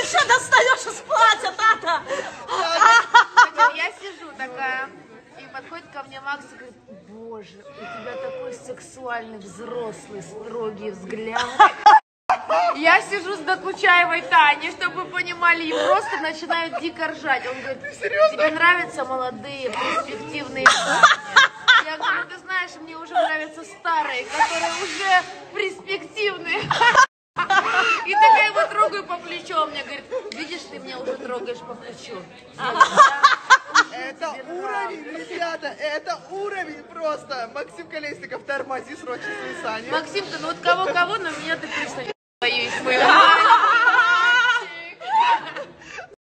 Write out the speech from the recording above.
еще достаешь из платья, Тата? Я сижу такая, и подходит ко мне Макс и говорит: боже, у тебя такой сексуальный, взрослый, строгий взгляд. Я сижу с Докучаевой Таней, чтобы вы понимали, и просто начинают дико ржать. Он говорит: тебе нравятся молодые, перспективные парни? Я говорю: ты знаешь, мне уже нравятся старые, которые уже перспективные. И такая его трогаю по плечу, он мне говорит: видишь, ты меня уже трогаешь по плечу. Это уровень, ребята, это уровень просто. Максим Колесников, тормози срочно свои сани. Максимка, ну вот кого-кого, но меня ты точно не боюсь.